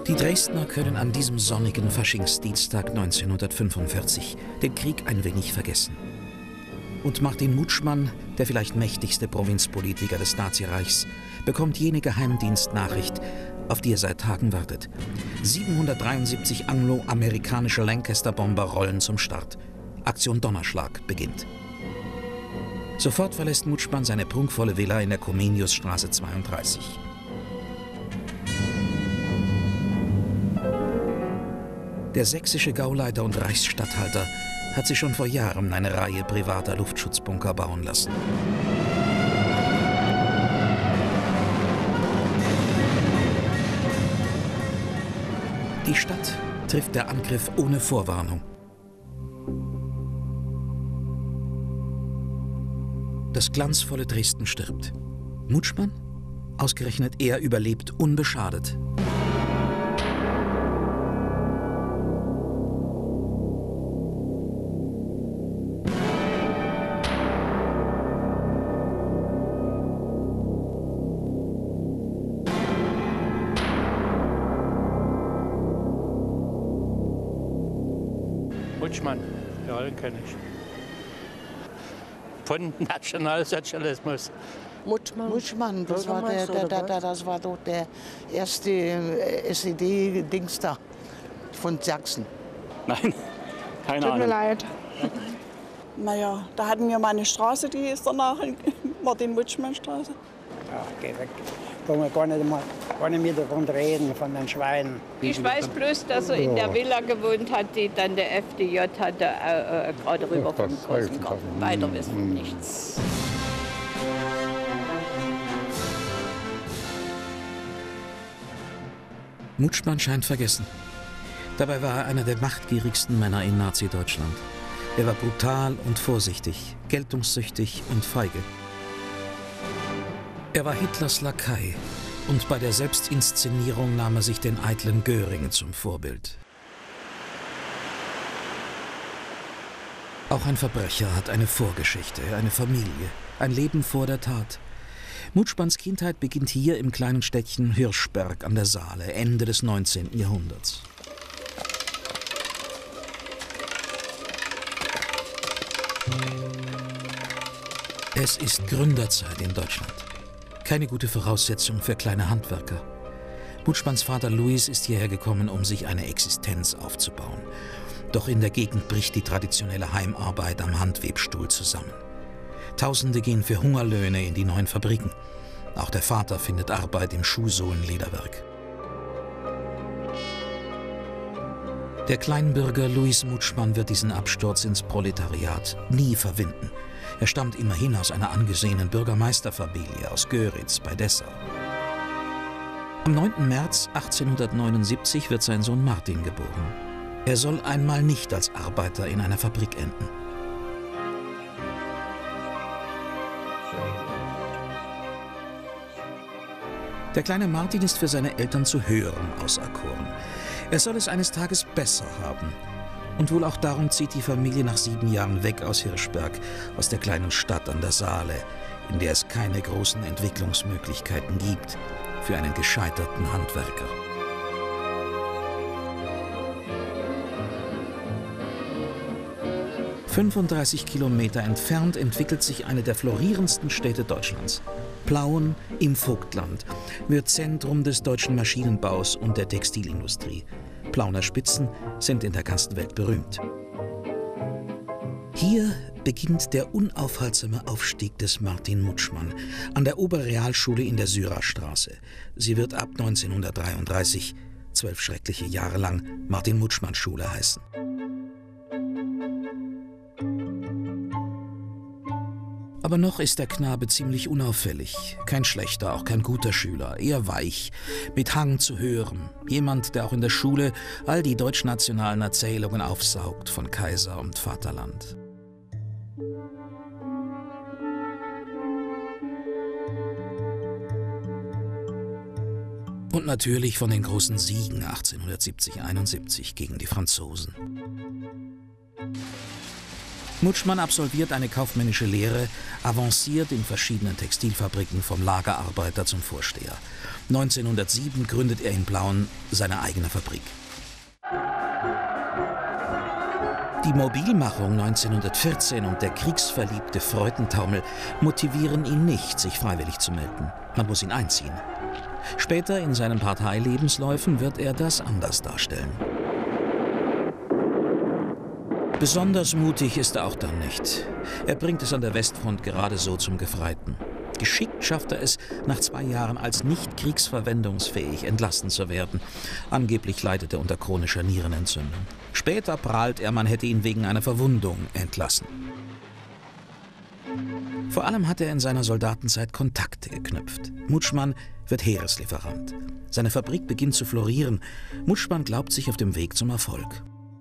Die Dresdner können an diesem sonnigen Faschingsdienstag 1945 den Krieg ein wenig vergessen. Und Martin Mutschmann, der vielleicht mächtigste Provinzpolitiker des Nazireichs, bekommt jene Geheimdienstnachricht, auf die er seit Tagen wartet. 773 anglo-amerikanische Lancaster-Bomber rollen zum Start. Aktion Donnerschlag beginnt. Sofort verlässt Mutschmann seine prunkvolle Villa in der Comeniusstraße 32. Der sächsische Gauleiter und Reichsstatthalter hat sich schon vor Jahren eine Reihe privater Luftschutzbunker bauen lassen. Die Stadt trifft der Angriff ohne Vorwarnung. Das glanzvolle Dresden stirbt. Mutschmann? Ausgerechnet er überlebt unbeschadet. Mutschmann, ja, den kenne ich. Von Nationalsozialismus. Mutschmann, das war doch der erste SED-Dings da von Sachsen. Nein, keine Ahnung. Tut mir leid. Naja, da hatten wir mal eine Straße, die ist danach Martin-Mutschmann-Straße. Ja, geh weg. Wollen wir gar nicht mehr davon reden, von den Schweinen. Ich weiß bloß, dass er in der Villa gewohnt hat, die dann der FDJ hatte, gerade rüber vom großen Garten. Weiter wissen wir nichts. Mutschmann scheint vergessen. Dabei war er einer der machtgierigsten Männer in Nazi-Deutschland. Er war brutal und vorsichtig, geltungssüchtig und feige. Er war Hitlers Lakai und bei der Selbstinszenierung nahm er sich den eitlen Göring zum Vorbild. Auch ein Verbrecher hat eine Vorgeschichte, eine Familie, ein Leben vor der Tat. Mutschmanns Kindheit beginnt hier im kleinen Städtchen Hirschberg an der Saale, Ende des 19. Jahrhunderts. Es ist Gründerzeit in Deutschland. Keine gute Voraussetzung für kleine Handwerker. Mutschmanns Vater Louis ist hierher gekommen, um sich eine Existenz aufzubauen. Doch in der Gegend bricht die traditionelle Heimarbeit am Handwebstuhl zusammen. Tausende gehen für Hungerlöhne in die neuen Fabriken. Auch der Vater findet Arbeit im Schuhsohlenlederwerk. Der Kleinbürger Louis Mutschmann wird diesen Absturz ins Proletariat nie verwinden. Er stammt immerhin aus einer angesehenen Bürgermeisterfamilie aus Göritz bei Dessau. Am 9. März 1879 wird sein Sohn Martin geboren. Er soll einmal nicht als Arbeiter in einer Fabrik enden. Der kleine Martin ist für seine Eltern zu Höherem auserkoren. Er soll es eines Tages besser haben. Und wohl auch darum zieht die Familie nach 7 Jahren weg aus Hirschberg, aus der kleinen Stadt an der Saale, in der es keine großen Entwicklungsmöglichkeiten gibt für einen gescheiterten Handwerker. ...35 Kilometer entfernt entwickelt sich eine der florierendsten Städte Deutschlands. Plauen im Vogtland wird Zentrum des deutschen Maschinenbaus und der Textilindustrie. Plauener Spitzen sind in der ganzen Welt berühmt. Hier beginnt der unaufhaltsame Aufstieg des Martin Mutschmann an der Oberrealschule in der Syrerstraße. Sie wird ab 1933, 12 schreckliche Jahre lang, Martin-Mutschmann-Schule heißen. Aber noch ist der Knabe ziemlich unauffällig. Kein schlechter, auch kein guter Schüler. Eher weich, mit Hang zu Höherem. Jemand, der auch in der Schule all die deutschnationalen Erzählungen aufsaugt von Kaiser und Vaterland. Und natürlich von den großen Siegen 1870-71 gegen die Franzosen. Mutschmann absolviert eine kaufmännische Lehre, avanciert in verschiedenen Textilfabriken vom Lagerarbeiter zum Vorsteher. 1907 gründet er in Plauen seine eigene Fabrik. Die Mobilmachung 1914 und der kriegsverliebte Freudentaumel motivieren ihn nicht, sich freiwillig zu melden. Man muss ihn einziehen. Später in seinen Parteilebensläufen wird er das anders darstellen. Besonders mutig ist er auch dann nicht. Er bringt es an der Westfront gerade so zum Gefreiten. Geschickt schafft er es, nach 2 Jahren als nicht kriegsverwendungsfähig entlassen zu werden. Angeblich leidet er unter chronischer Nierenentzündung. Später prahlt er, man hätte ihn wegen einer Verwundung entlassen. Vor allem hat er in seiner Soldatenzeit Kontakte geknüpft. Mutschmann wird Heereslieferant. Seine Fabrik beginnt zu florieren. Mutschmann glaubt sich auf dem Weg zum Erfolg.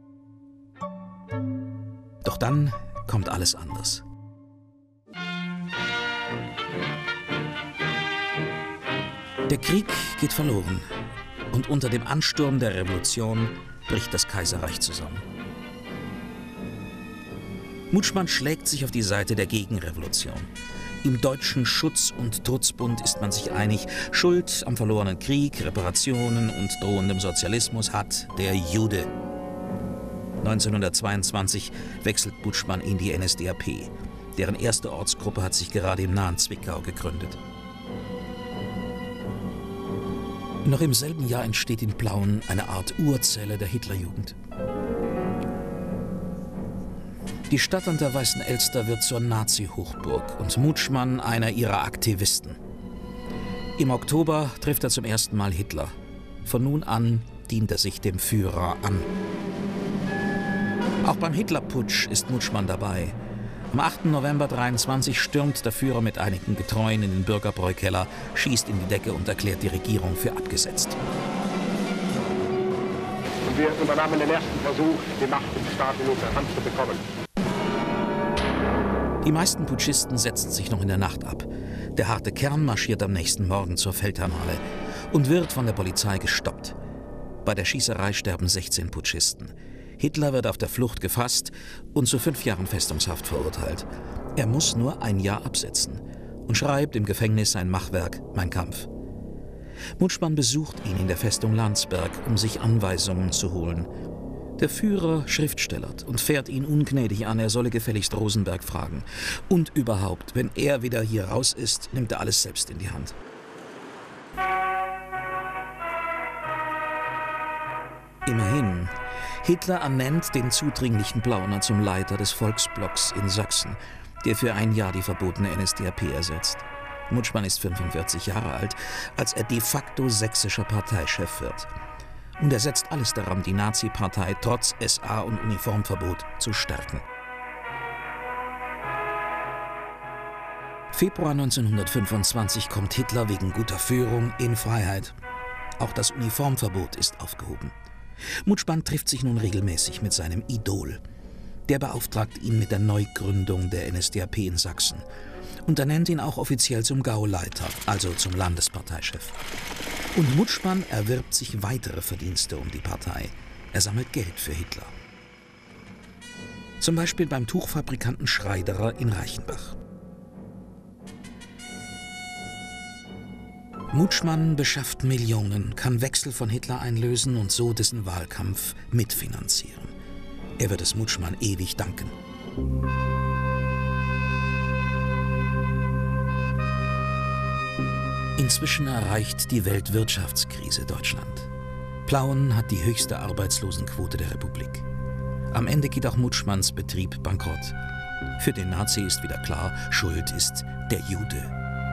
Doch dann kommt alles anders. Der Krieg geht verloren und unter dem Ansturm der Revolution bricht das Kaiserreich zusammen. Mutschmann schlägt sich auf die Seite der Gegenrevolution. Im Deutschen Schutz- und Trutzbund ist man sich einig, Schuld am verlorenen Krieg, Reparationen und drohendem Sozialismus hat der Jude. 1922 wechselt Mutschmann in die NSDAP. Deren erste Ortsgruppe hat sich gerade im nahen Zwickau gegründet. Noch im selben Jahr entsteht in Plauen eine Art Urzelle der Hitlerjugend. Die Stadt an der Weißen Elster wird zur Nazi-Hochburg und Mutschmann einer ihrer Aktivisten. Im Oktober trifft er zum ersten Mal Hitler. Von nun an dient er sich dem Führer an. Auch beim Hitlerputsch ist Mutschmann dabei. Am 8. November 1923 stürmt der Führer mit einigen Getreuen in den Bürgerbräukeller, schießt in die Decke und erklärt die Regierung für abgesetzt. Und wir übernahmen den ersten Versuch, die Macht im Staat in unsere Hand zu bekommen. Die meisten Putschisten setzen sich noch in der Nacht ab. Der harte Kern marschiert am nächsten Morgen zur Feldherrnhalle und wird von der Polizei gestoppt. Bei der Schießerei sterben 16 Putschisten. Hitler wird auf der Flucht gefasst und zu 5 Jahren Festungshaft verurteilt. Er muss nur 1 Jahr absetzen und schreibt im Gefängnis sein Machwerk Mein Kampf. Mutschmann besucht ihn in der Festung Landsberg, um sich Anweisungen zu holen. Der Führer schriftstellert und fährt ihn ungnädig an, er solle gefälligst Rosenberg fragen. Und überhaupt, wenn er wieder hier raus ist, nimmt er alles selbst in die Hand. Immerhin, Hitler ernennt den zudringlichen Plauner zum Leiter des Volksblocks in Sachsen, der für 1 Jahr die verbotene NSDAP ersetzt. Mutschmann ist 45 Jahre alt, als er de facto sächsischer Parteichef wird. Und er setzt alles daran, die Nazi-Partei trotz SA- und Uniformverbot zu stärken. Februar 1925 kommt Hitler wegen guter Führung in Freiheit. Auch das Uniformverbot ist aufgehoben. Mutschmann trifft sich nun regelmäßig mit seinem Idol. Der beauftragt ihn mit der Neugründung der NSDAP in Sachsen und ernennt ihn auch offiziell zum Gauleiter, also zum Landesparteichef. Und Mutschmann erwirbt sich weitere Verdienste um die Partei. Er sammelt Geld für Hitler. Zum Beispiel beim Tuchfabrikanten Schreiderer in Reichenbach. Mutschmann beschafft Millionen, kann Wechsel von Hitler einlösen und so dessen Wahlkampf mitfinanzieren. Er wird es Mutschmann ewig danken. Inzwischen erreicht die Weltwirtschaftskrise Deutschland. Plauen hat die höchste Arbeitslosenquote der Republik. Am Ende geht auch Mutschmanns Betrieb bankrott. Für den Nazi ist wieder klar, Schuld ist der Jude.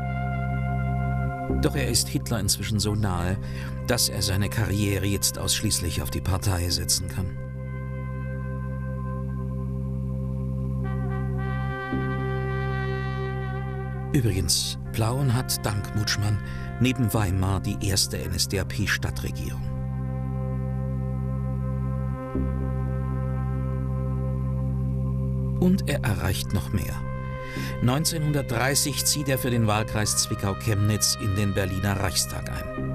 Doch er ist Hitler inzwischen so nahe, dass er seine Karriere jetzt ausschließlich auf die Partei setzen kann. Übrigens, Plauen hat dank Mutschmann neben Weimar die erste NSDAP-Stadtregierung. Und er erreicht noch mehr. 1930 zieht er für den Wahlkreis Zwickau-Chemnitz in den Berliner Reichstag ein.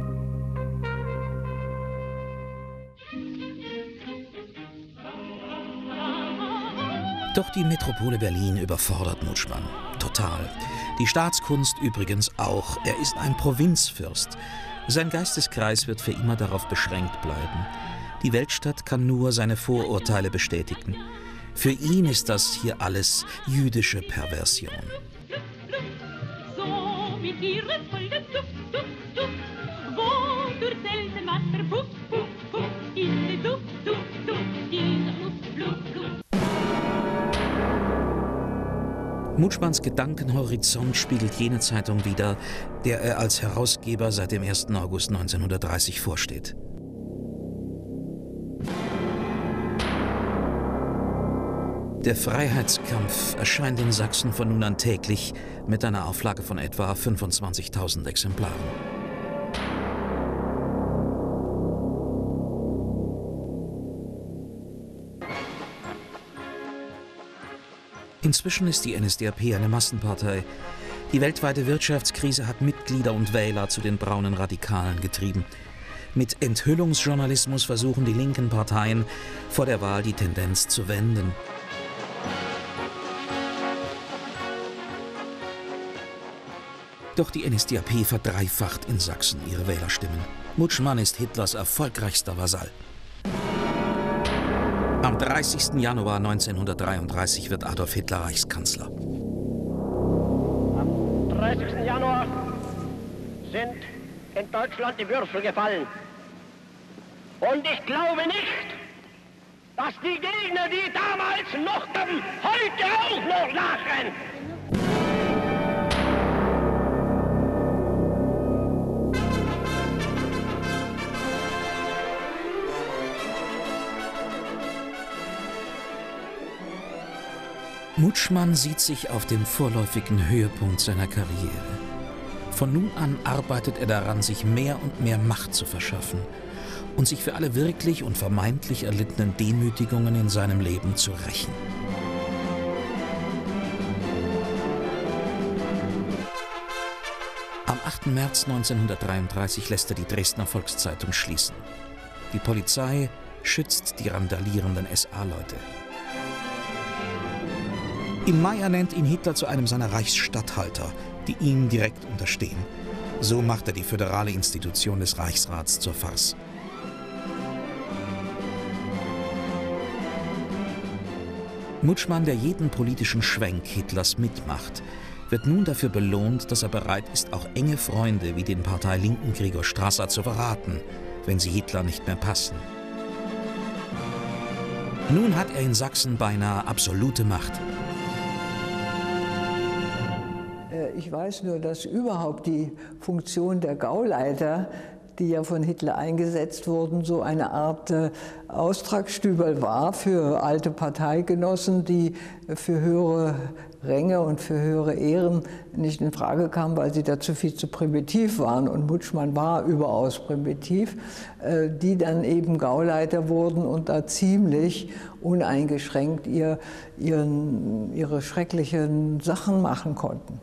Doch die Metropole Berlin überfordert Mutschmann. Total. Die Staatskunst übrigens auch. Er ist ein Provinzfürst. Sein Geisteskreis wird für immer darauf beschränkt bleiben. Die Weltstadt kann nur seine Vorurteile bestätigen. Für ihn ist das hier alles jüdische Perversion. So wie ihre Folge Duft, Duft, Duft, wo durch Seltenwasser Puff, Puff, Puff, diese Duft, Duft, Duft, dieser Luft, Luft, Luft. Mutschmanns Gedankenhorizont spiegelt jene Zeitung wider, der er als Herausgeber seit dem 1. August 1930 vorsteht. Der Freiheitskampf erscheint in Sachsen von nun an täglich mit einer Auflage von etwa 25.000 Exemplaren. Inzwischen ist die NSDAP eine Massenpartei. Die weltweite Wirtschaftskrise hat Mitglieder und Wähler zu den braunen Radikalen getrieben. Mit Enthüllungsjournalismus versuchen die linken Parteien vor der Wahl die Tendenz zu wenden. Doch die NSDAP verdreifacht in Sachsen ihre Wählerstimmen. Mutschmann ist Hitlers erfolgreichster Vasall. Am 30. Januar 1933 wird Adolf Hitler Reichskanzler. Am 30. Januar sind in Deutschland die Würfel gefallen. Und ich glaube nicht, dass die Gegner, die damals noch haben, heute auch noch lachen. Mutschmann sieht sich auf dem vorläufigen Höhepunkt seiner Karriere. Von nun an arbeitet er daran, sich mehr und mehr Macht zu verschaffen und sich für alle wirklich und vermeintlich erlittenen Demütigungen in seinem Leben zu rächen. Am 8. März 1933 lässt er die Dresdner Volkszeitung schließen. Die Polizei schützt die randalierenden SA-Leute. Im Mai ernennt ihn Hitler zu einem seiner Reichsstatthalter, die ihm direkt unterstehen. So macht er die föderale Institution des Reichsrats zur Farce. Mutschmann, der jeden politischen Schwenk Hitlers mitmacht, wird nun dafür belohnt, dass er bereit ist, auch enge Freunde wie den Parteilinken Gregor Strasser zu verraten, wenn sie Hitler nicht mehr passen. Nun hat er in Sachsen beinahe absolute Macht. Ich weiß nur, dass überhaupt die Funktion der Gauleiter, die ja von Hitler eingesetzt wurden, so eine Art Austragsstüberl war für alte Parteigenossen, die für höhere Ränge und für höhere Ehren nicht in Frage kamen, weil sie dazu viel zu primitiv waren. Und Mutschmann war überaus primitiv, die dann eben Gauleiter wurden und da ziemlich uneingeschränkt ihre schrecklichen Sachen machen konnten.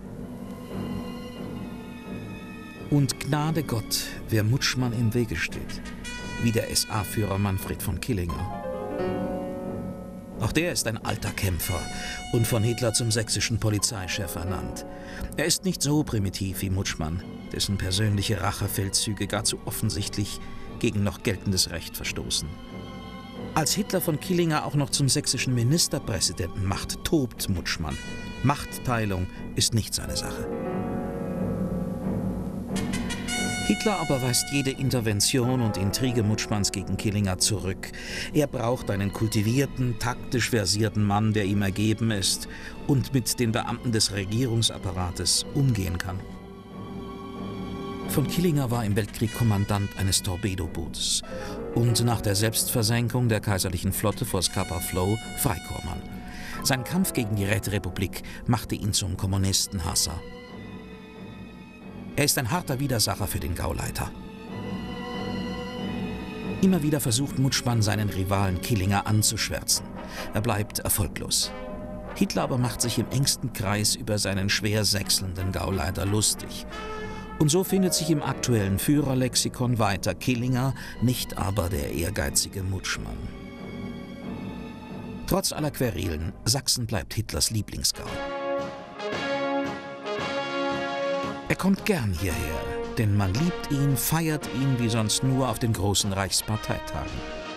Und Gnade Gott, wer Mutschmann im Wege steht, wie der SA-Führer Manfred von Killinger. Auch der ist ein alter Kämpfer und von Hitler zum sächsischen Polizeichef ernannt. Er ist nicht so primitiv wie Mutschmann, dessen persönliche Rachefeldzüge gar zu offensichtlich gegen noch geltendes Recht verstoßen. Als Hitler von Killinger auch noch zum sächsischen Ministerpräsidenten macht, tobt Mutschmann. Machtteilung ist nicht seine Sache. Hitler aber weist jede Intervention und Intrige Mutschmanns gegen Killinger zurück. Er braucht einen kultivierten, taktisch versierten Mann, der ihm ergeben ist und mit den Beamten des Regierungsapparates umgehen kann. Von Killinger war im Weltkrieg Kommandant eines Torpedobootes und nach der Selbstversenkung der kaiserlichen Flotte vor Scapa Flow Freikorpsmann. Sein Kampf gegen die Räterepublik machte ihn zum Kommunistenhasser. Er ist ein harter Widersacher für den Gauleiter. Immer wieder versucht Mutschmann, seinen Rivalen Killinger anzuschwärzen. Er bleibt erfolglos. Hitler aber macht sich im engsten Kreis über seinen schwer sächselnden Gauleiter lustig. Und so findet sich im aktuellen Führerlexikon weiter Killinger, nicht aber der ehrgeizige Mutschmann. Trotz aller Querelen, Sachsen bleibt Hitlers Lieblingsgau. Er kommt gern hierher, denn man liebt ihn, feiert ihn wie sonst nur auf den großen Reichsparteitagen.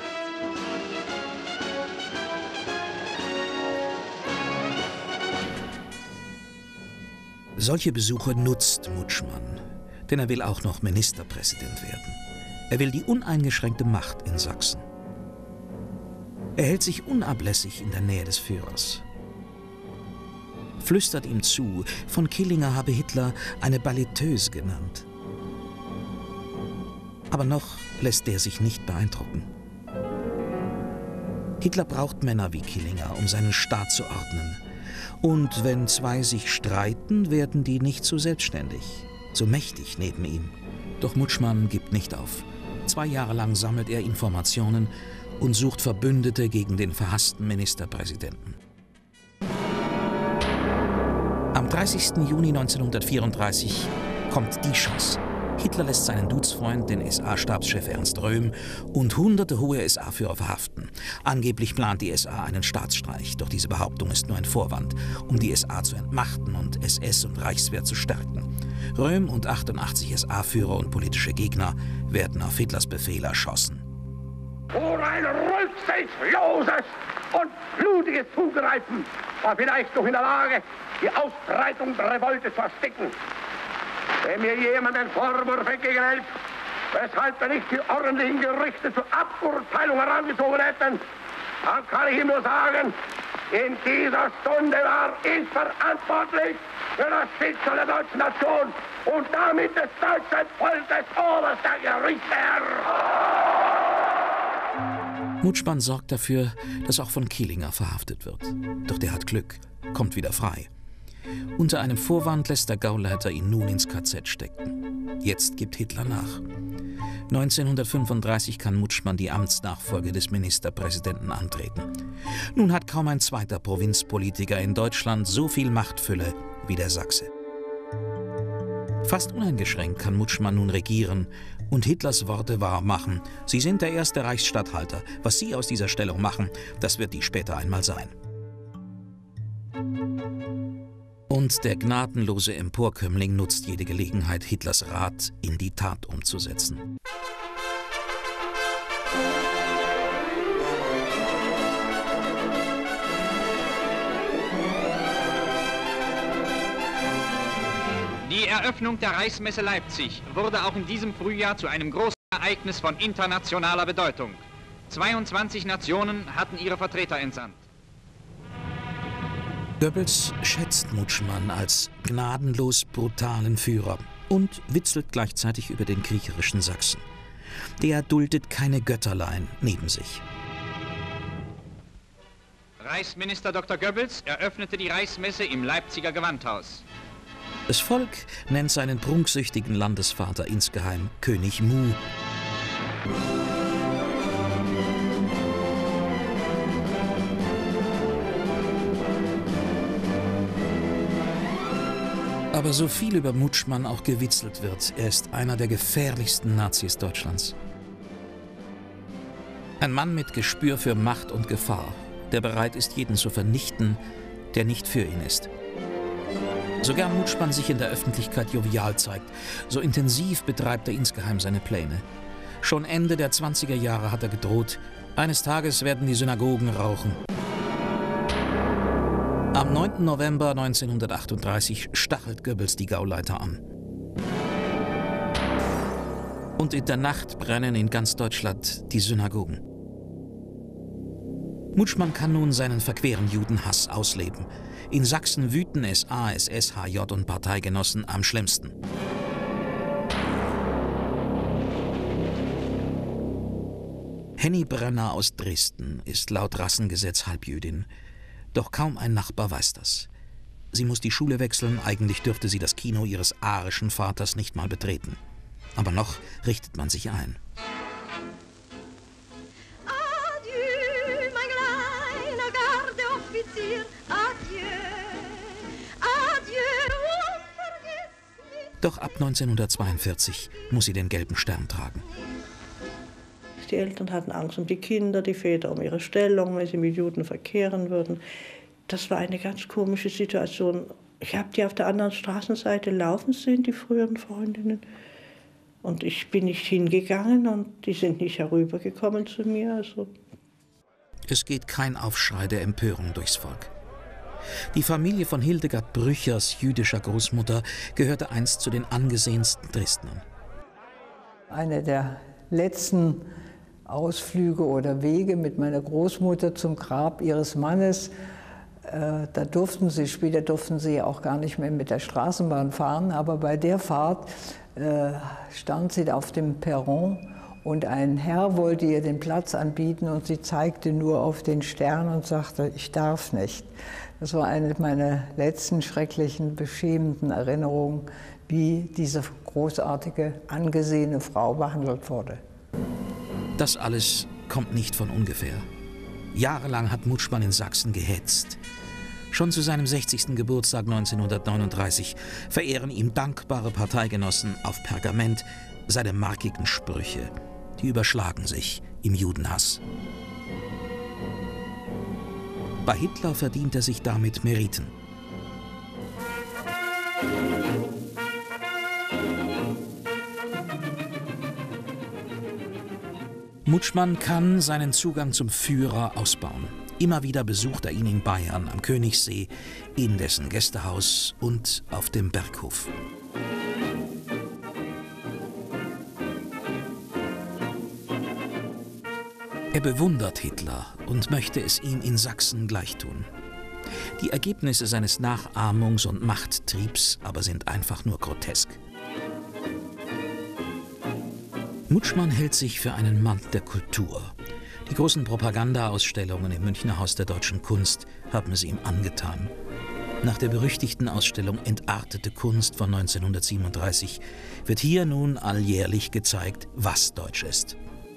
Solche Besuche nutzt Mutschmann, denn er will auch noch Ministerpräsident werden. Er will die uneingeschränkte Macht in Sachsen. Er hält sich unablässig in der Nähe des Führers. Flüstert ihm zu, von Killinger habe Hitler eine Balletteuse genannt. Aber noch lässt der sich nicht beeindrucken. Hitler braucht Männer wie Killinger, um seinen Staat zu ordnen. Und wenn zwei sich streiten, werden die nicht so selbstständig, so mächtig neben ihm. Doch Mutschmann gibt nicht auf. 2 Jahre lang sammelt er Informationen und sucht Verbündete gegen den verhassten Ministerpräsidenten. Am 30. Juni 1934 kommt die Chance. Hitler lässt seinen Duzfreund, den SA-Stabschef Ernst Röhm, und hunderte hohe SA-Führer verhaften. Angeblich plant die SA einen Staatsstreich, doch diese Behauptung ist nur ein Vorwand, um die SA zu entmachten und SS und Reichswehr zu stärken. Röhm und 88 SA-Führer und politische Gegner werden auf Hitlers Befehl erschossen. Vor ein rücksichtsloses und blutiges Zugreifen war vielleicht noch in der Lage, die Ausbreitung der Revolte zu ersticken. Wenn mir jemand einen Vorwurf entgegenhält, weshalb wir nicht die ordentlichen Gerichte zur Aburteilung herangezogen hätten, dann kann ich ihm nur sagen, in dieser Stunde war ich verantwortlich für das Schicksal der deutschen Nation und damit des deutschen Volkes oberster Gerichtsherr. Mutschmann sorgt dafür, dass auch von Killinger verhaftet wird. Doch der hat Glück, kommt wieder frei. Unter einem Vorwand lässt der Gauleiter ihn nun ins KZ stecken. Jetzt gibt Hitler nach. 1935 kann Mutschmann die Amtsnachfolge des Ministerpräsidenten antreten. Nun hat kaum ein zweiter Provinzpolitiker in Deutschland so viel Machtfülle wie der Sachse. Fast uneingeschränkt kann Mutschmann nun regieren und Hitlers Worte wahr machen. Sie sind der erste Reichsstatthalter. Was Sie aus dieser Stellung machen, das wird die später einmal sein. Und der gnadenlose Emporkömmling nutzt jede Gelegenheit, Hitlers Rat in die Tat umzusetzen. Die Eröffnung der Reichsmesse Leipzig wurde auch in diesem Frühjahr zu einem großen Ereignis von internationaler Bedeutung. 22 Nationen hatten ihre Vertreter entsandt. Goebbels schätzt Mutschmann als gnadenlos brutalen Führer und witzelt gleichzeitig über den kriecherischen Sachsen. Der duldet keine Götterlein neben sich. Reichsminister Dr. Goebbels eröffnete die Reichsmesse im Leipziger Gewandhaus. Das Volk nennt seinen prunksüchtigen Landesvater insgeheim König Mu. Aber so viel über Mutschmann auch gewitzelt wird, er ist einer der gefährlichsten Nazis Deutschlands. Ein Mann mit Gespür für Macht und Gefahr, der bereit ist, jeden zu vernichten, der nicht für ihn ist. So gern Mutschmann sich in der Öffentlichkeit jovial zeigt, so intensiv betreibt er insgeheim seine Pläne. Schon Ende der 20er Jahre hat er gedroht, eines Tages werden die Synagogen rauchen. Am 9. November 1938 stachelt Goebbels die Gauleiter an. Und in der Nacht brennen in ganz Deutschland die Synagogen. Mutschmann kann nun seinen verqueren Judenhass ausleben. In Sachsen wüten SA, SS, HJ und Parteigenossen am schlimmsten. Henny Brenner aus Dresden ist laut Rassengesetz Halbjüdin. Doch kaum ein Nachbar weiß das. Sie muss die Schule wechseln, eigentlich dürfte sie das Kino ihres arischen Vaters nicht mal betreten. Aber noch richtet man sich ein. Adieu, mein kleiner Gardeoffizier, adieu, adieu, und vergiss nicht. Doch ab 1942 muss sie den gelben Stern tragen. Angst, die Eltern hatten Angst um die Kinder, die Väter um ihre Stellung, wenn sie mit Juden verkehren würden. Das war eine ganz komische Situation. Ich habe die auf der anderen Straßenseite laufen sehen, die früheren Freundinnen. Und ich bin nicht hingegangen und die sind nicht herübergekommen zu mir. Also. Es geht kein Aufschrei der Empörung durchs Volk. Die Familie von Hildegard Brüchers jüdischer Großmutter gehörte einst zu den angesehensten Dresdnern. Eine der letzten Ausflüge oder Wege mit meiner Großmutter zum Grab ihres Mannes, da später durften sie auch gar nicht mehr mit der Straßenbahn fahren, aber bei der Fahrt stand sie auf dem Perron und ein Herr wollte ihr den Platz anbieten und sie zeigte nur auf den Stern und sagte, ich darf nicht. Das war eine meiner letzten schrecklichen, beschämenden Erinnerungen, wie diese großartige, angesehene Frau behandelt wurde. Das alles kommt nicht von ungefähr. Jahrelang hat Mutschmann in Sachsen gehetzt. Schon zu seinem 60. Geburtstag 1939 verehren ihm dankbare Parteigenossen auf Pergament seine markigen Sprüche. Die überschlagen sich im Judenhass. Bei Hitler verdient er sich damit Meriten. Mutschmann kann seinen Zugang zum Führer ausbauen. Immer wieder besucht er ihn in Bayern, am Königssee, in dessen Gästehaus und auf dem Berghof. Er bewundert Hitler und möchte es ihm in Sachsen gleichtun. Die Ergebnisse seines Nachahmungs- und Machttriebs aber sind einfach nur grotesk. Mutschmann hält sich für einen Mann der Kultur. Die großen Propagandaausstellungen im Münchner Haus der Deutschen Kunst haben es ihm angetan. Nach der berüchtigten Ausstellung Entartete Kunst von 1937 wird hier nun alljährlich gezeigt, was deutsch ist.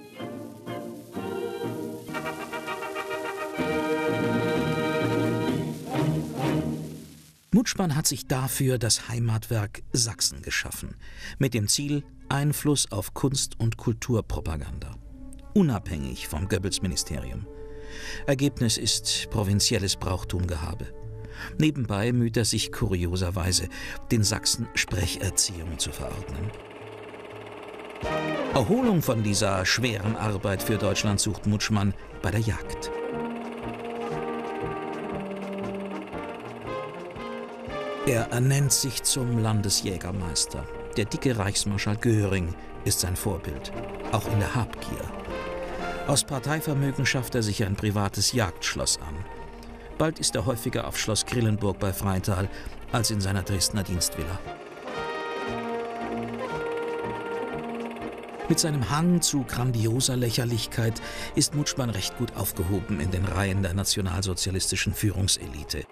Mutschmann hat sich dafür das Heimatwerk Sachsen geschaffen, mit dem Ziel Einfluss auf Kunst- und Kulturpropaganda. Unabhängig vom Goebbels-Ministerium. Ergebnis ist provinzielles Brauchtumgehabe. Nebenbei müht er sich kurioserweise, den Sachsen Sprecherziehung zu verordnen. Erholung von dieser schweren Arbeit für Deutschland sucht Mutschmann bei der Jagd. Er ernennt sich zum Landesjägermeister. Der dicke Reichsmarschall Göring ist sein Vorbild, auch in der Habgier. Aus Parteivermögen schafft er sich ein privates Jagdschloss an. Bald ist er häufiger auf Schloss Grillenburg bei Freital als in seiner Dresdner Dienstvilla. Mit seinem Hang zu grandioser Lächerlichkeit ist Mutschmann recht gut aufgehoben in den Reihen der nationalsozialistischen Führungselite.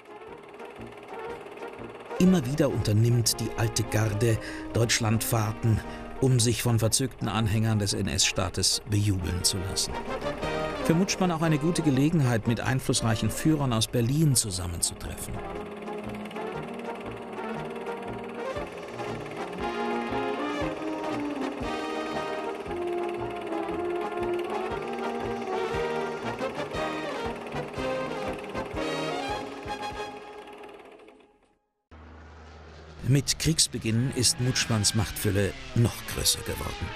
Immer wieder unternimmt die alte Garde Deutschlandfahrten, um sich von verzückten Anhängern des NS-Staates bejubeln zu lassen. Für Mutschmann auch eine gute Gelegenheit, mit einflussreichen Führern aus Berlin zusammenzutreffen. Mit Kriegsbeginn ist Mutschmanns Machtfülle noch größer geworden.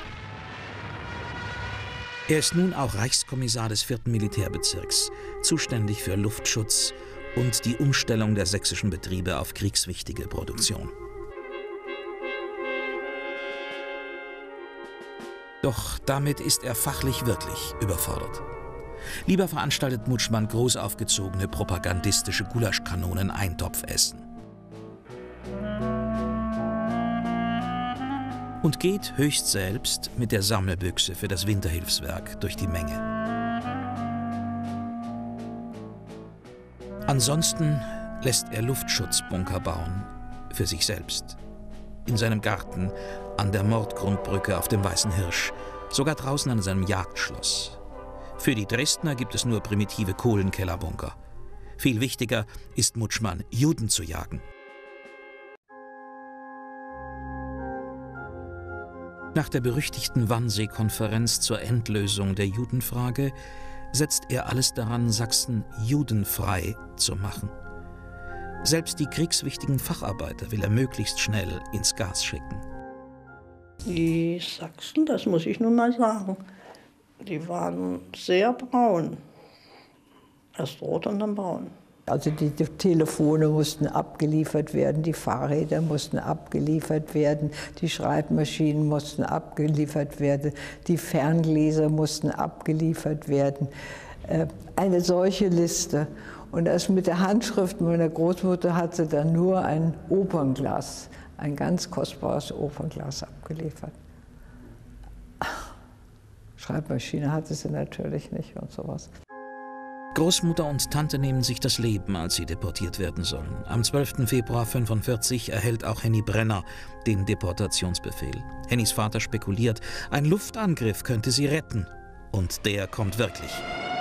Er ist nun auch Reichskommissar des 4. Militärbezirks, zuständig für Luftschutz und die Umstellung der sächsischen Betriebe auf kriegswichtige Produktion. Doch damit ist er fachlich wirklich überfordert. Lieber veranstaltet Mutschmann groß aufgezogene propagandistische Gulaschkanonen-Eintopfessen. Und geht höchst selbst mit der Sammelbüchse für das Winterhilfswerk durch die Menge. Ansonsten lässt er Luftschutzbunker bauen, für sich selbst. In seinem Garten, an der Mordgrundbrücke auf dem Weißen Hirsch, sogar draußen an seinem Jagdschloss. Für die Dresdner gibt es nur primitive Kohlenkellerbunker. Viel wichtiger ist Mutschmann, Juden zu jagen. Nach der berüchtigten Wannsee-Konferenz zur Endlösung der Judenfrage setzt er alles daran, Sachsen judenfrei zu machen. Selbst die kriegswichtigen Facharbeiter will er möglichst schnell ins Gas schicken. Die Sachsen, das muss ich nun mal sagen, die waren sehr braun. Erst rot und dann braun. Also die Telefone mussten abgeliefert werden, die Fahrräder mussten abgeliefert werden, die Schreibmaschinen mussten abgeliefert werden, die Ferngläser mussten abgeliefert werden. Eine solche Liste. Und erst mit der Handschrift meiner Großmutter hat sie dann nur ein Opernglas, ein ganz kostbares Opernglas abgeliefert. Schreibmaschine hatte sie natürlich nicht und sowas. Großmutter und Tante nehmen sich das Leben, als sie deportiert werden sollen. Am 12. Februar 1945 erhält auch Henny Brenner den Deportationsbefehl. Hennys Vater spekuliert, ein Luftangriff könnte sie retten. Und der kommt wirklich.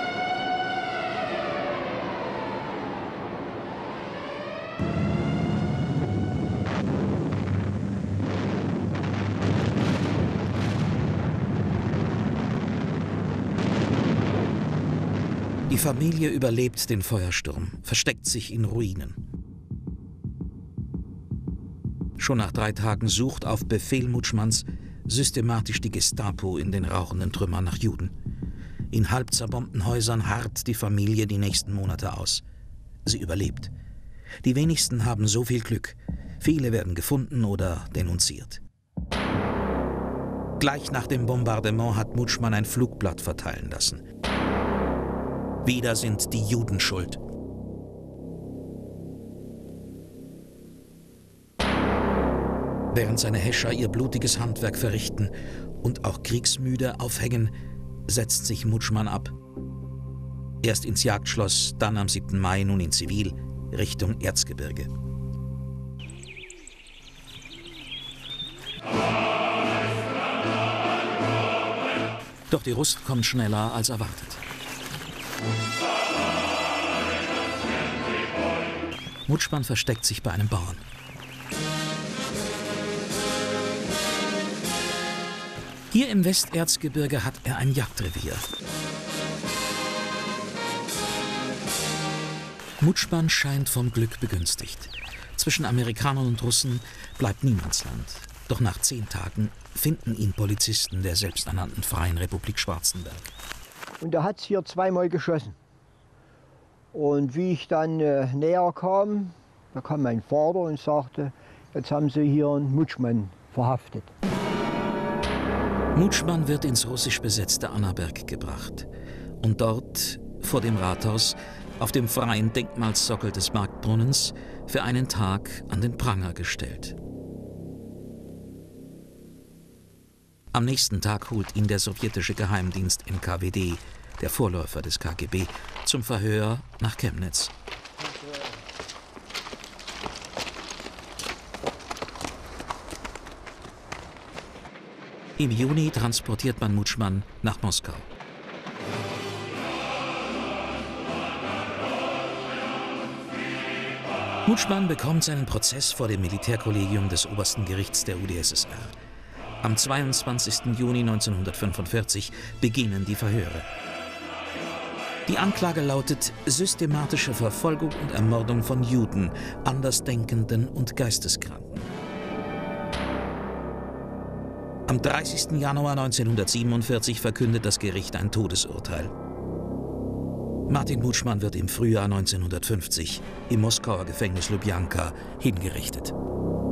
Die Familie überlebt den Feuersturm, versteckt sich in Ruinen. Schon nach 3 Tagen sucht auf Befehl Mutschmanns systematisch die Gestapo in den rauchenden Trümmern nach Juden. In halb zerbombten Häusern harrt die Familie die nächsten Monate aus. Sie überlebt. Die wenigsten haben so viel Glück. Viele werden gefunden oder denunziert. Gleich nach dem Bombardement hat Mutschmann ein Flugblatt verteilen lassen. Wieder sind die Juden schuld. Während seine Häscher ihr blutiges Handwerk verrichten und auch Kriegsmüde aufhängen, setzt sich Mutschmann ab. Erst ins Jagdschloss, dann am 7. Mai nun in Zivil, Richtung Erzgebirge. Doch die Russen kommen schneller als erwartet. Mutschmann versteckt sich bei einem Bauern. Hier im Westerzgebirge hat er ein Jagdrevier. Mutschmann scheint vom Glück begünstigt. Zwischen Amerikanern und Russen bleibt Niemandsland. Doch nach 10 Tagen finden ihn Polizisten der selbsternannten Freien Republik Schwarzenberg. Und da hat es hier 2-mal geschossen. Und wie ich dann näher kam, da kam mein Vater und sagte, jetzt haben sie hier einen Mutschmann verhaftet. Mutschmann wird ins russisch besetzte Annaberg gebracht und dort, vor dem Rathaus, auf dem freien Denkmalssockel des Marktbrunnens, für einen Tag an den Pranger gestellt. Am nächsten Tag holt ihn der sowjetische Geheimdienst NKWD, der Vorläufer des KGB, zum Verhör nach Chemnitz. Im Juni transportiert man Mutschmann nach Moskau. Mutschmann bekommt seinen Prozess vor dem Militärkollegium des Obersten Gerichts der UdSSR. Am 22. Juni 1945 beginnen die Verhöre. Die Anklage lautet systematische Verfolgung und Ermordung von Juden, Andersdenkenden und Geisteskranken. Am 30. Januar 1947 verkündet das Gericht ein Todesurteil. Martin Mutschmann wird im Frühjahr 1950 im Moskauer Gefängnis Lubjanka hingerichtet.